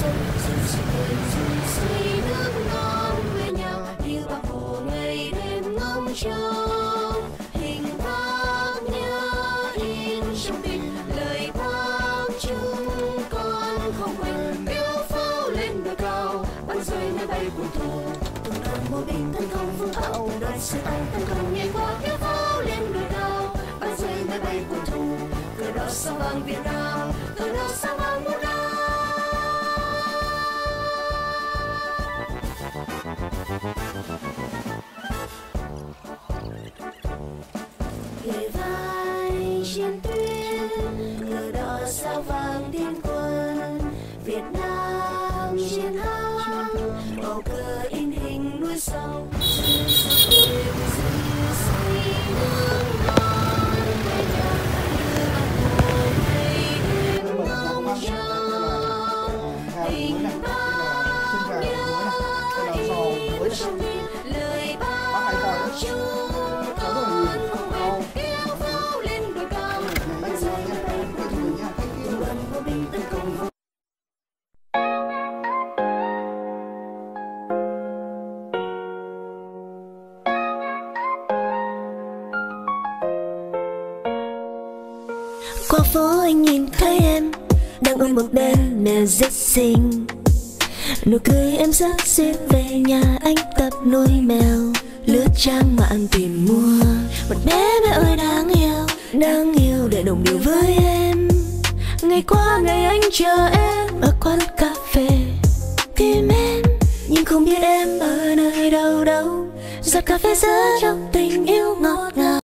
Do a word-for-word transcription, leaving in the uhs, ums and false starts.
sông, dù sự đời dù say nước non quê nhà như bác hồ ngày đêm ngóng trông. Hình bác nhớ in trong tim, lời bác chúng con không quên. Yêu pháo lên đồi cao, bắn rơi máy bay quân thù. Từng đoàn bộ binh tấn công phương Bắc, từng đoàn xe tăng tấn công nhảy qua. Yêu pháo lên đồi cao, bắn rơi máy bay quân thù. Cờ đỏ sao vàng Việt Nam, cờ đỏ sao vàng muôn năm. Kề vai chiến tuyến, cờ đỏ sao vàng thiên quân. Việt Nam chiến thắng, màu cờ in hình núi sông. Dư sức đêm dư say nước non quê nhà như bác hồ ngày đêm ngóng trông. Hình bác nhớ in trong tim, lời bác chúng con không quên. Yêu pháo lên đồi cao, bắn rơi máy bay quân thù. Từng đoàn bộ binh tấn công phương qua phố anh nhìn thấy em đang ôm một bên mẹ rất xinh. Nụ cười em rất duyên, về nhà anh tập nuôi mèo. Lướt trang mạng tìm mua một bé mẹ ơi đáng yêu, đáng yêu để đồng điệu với em. Ngày qua ngày anh chờ em ở quán cà phê tìm em, nhưng không biết em ở nơi đâu đâu. Giọt cà phê giữa trong tình yêu ngọt ngào.